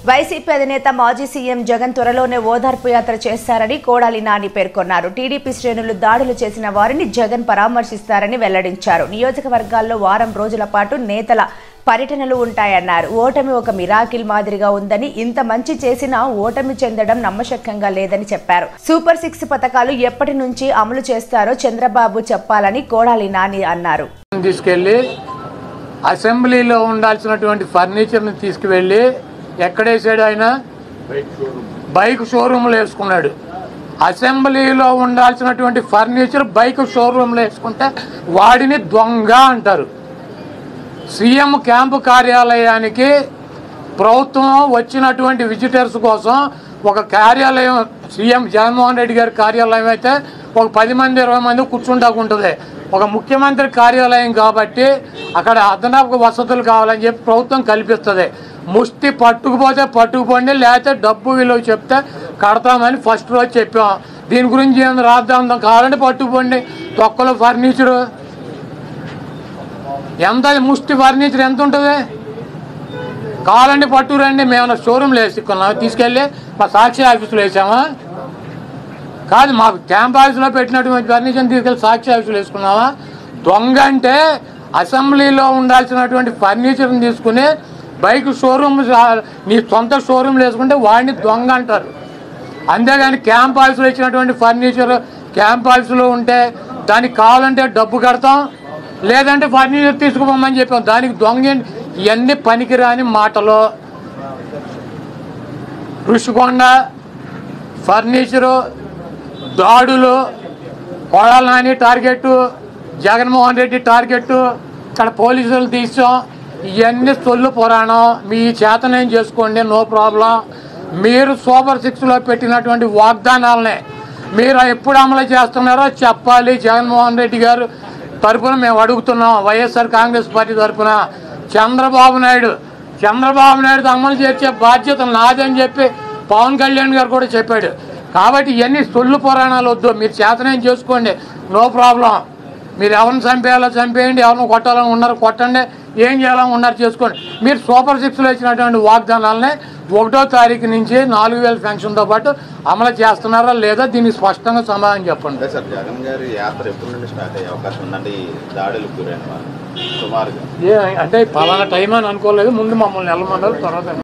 YCP అధినేత మాజీ CM Jagan త్వరలోనే ఓదార్పు యాత్ర చేస్తారని కోడాలి నాని పేర్కొన్నారు. టీడీపీ శ్రేణులు దాడులు చేసిన వారిని జగన్ పరామర్శిస్తారని వెల్లడించారు. నియోజకవర్గాల్లో వారం రోజుల పాటు నేతల పర్యటనలు ఉంటాయన్నారు. ఓటమి ఒక మిరాకిల్ మాదిరిగా ఉందని, ఇంత మంచి చేసినా ఓటమి చెందడం నమ్మశక్యంగా లేదని చెప్పారు. సూపర్ 6 పథకాలు ఎప్పటి నుంచి అమలు చేస్తారో చంద్రబాబు చెప్పాలని కోడాలి నాని అన్నారు. తీసుకెళ్లి అసెంబ్లీలో ఉండాల్సినటువంటి ఫర్నిచర్ని తీసుకువెళ్ళి ఎక్కడేసాడు? ఆయన బైక్ షోరూమ్లో వేసుకున్నాడు. అసెంబ్లీలో ఉండాల్సినటువంటి ఫర్నిచర్ బైక్ షోరూమ్లో వేసుకుంటే వాడిని దొంగ అంటారు. సీఎం క్యాంపు కార్యాలయానికి ప్రభుత్వం వచ్చినటువంటి విజిటర్స్ కోసం ఒక కార్యాలయం, సీఎం జగన్మోహన్ రెడ్డి గారి కార్యాలయం అయితే ఒక 10 మంది 20 మంది కూర్చుంటాకుంటుంది. ఒక ముఖ్యమంత్రి కార్యాలయం కాబట్టి అక్కడ అదనపు వసతులు కావాలని చెప్పి ప్రభుత్వం కల్పిస్తుంది. ముష్టి పట్టుకుపోతే పట్టుకుపోండి, లేకపోతే డబ్బు విలువ చెప్తే కడతామని ఫస్ట్ రోజు చెప్పాం. దీని గురించి ఏమైనా రాద్దాం కావాలంటే పట్టుకుపోండి. తొక్కలో ఫర్నిచరు ఎంత, ముష్టి ఫర్నిచర్ ఎంత ఉంటుంది? కావాలంటే పట్టుకురండి. మేము షోరూమ్లో వేసుకున్నాం, తీసుకెళ్ళి మా సాక్షి ఆఫీసులో వేసామా? కాదు, మాకు క్యాంప్ ఆఫీసులో పెట్టినటువంటి ఫర్నిచర్ని తీసుకెళ్ళి సాక్షి ఆఫీసులో వేసుకున్నావా? దొంగ అంటే అసెంబ్లీలో ఉండాల్సినటువంటి ఫర్నిచర్ని తీసుకుని బైక్ షోరూమ్, నీ సొంత షోరూమ్లో వేసుకుంటే వాడిని దొంగ అంటారు. అంతేగాని క్యాంప్ ఆఫీసులో ఇచ్చినటువంటి ఫర్నిచర్ క్యాంప్ ఆఫీసులో ఉంటే దానికి కావాలంటే డబ్బు కడతాం, లేదంటే ఫర్నిచర్ తీసుకుపోమని చెప్పాం. దానికి దొంగ. ఇవన్నీ పనికిరాని మాటలు. ఋషికొండ ఫర్నిచరు, దాడులు, కోడాలి నాని టార్గెట్, జగన్మోహన్ రెడ్డి టార్గెట్, ఇక్కడ పోలీసులు తీసాం. ఇవన్నీ సొల్లు పురాణం. మీ చేతనేం చేసుకోండి, నో ప్రాబ్లం. మీరు సూపర్ 6లో పెట్టినటువంటి వాగ్దానాలనే మీరు ఎప్పుడు అమలు చేస్తున్నారో చెప్పాలి. జగన్మోహన్ రెడ్డి గారు తరఫున మేము అడుగుతున్నాం. వైఎస్ఆర్ కాంగ్రెస్ పార్టీ తరఫున చంద్రబాబు నాయుడు అమలు చేసే బాధ్యత నాదని చెప్పి పవన్ కళ్యాణ్ గారు కూడా చెప్పాడు. కాబట్టి ఇవన్నీ సొల్లు పురాణాలు వద్దు. మీరు చేతనేం చేసుకోండి, నో ప్రాబ్లం. మీరు ఎవరిని చంపేయాలో చంపేయండి, ఎవరిని కొట్టాలని ఉన్నారు కొట్టండి, ఏం చేయాలని ఉన్నారు చేసుకోండి. మీరు సూపర్ 6లో ఇచ్చినటువంటి వాగ్దానాలనే 1వ తారీఖు నుంచి 4000 పెన్షన్తో పాటు అమలు చేస్తున్నారా లేదా దీనికి స్పష్టంగా సమాధానం చెప్పండి. సార్, జగన్ గారి యాత్ర ఎప్పటి నుండి స్టార్ట్ అయ్యే అవకాశం ఉందండి? దాడులకు గురైన సుమారుగా అంటే పలానా టైం అని అనుకోలేదు. ముందు మమ్మల్ని వెళ్ళమన్నారు, తర్వాత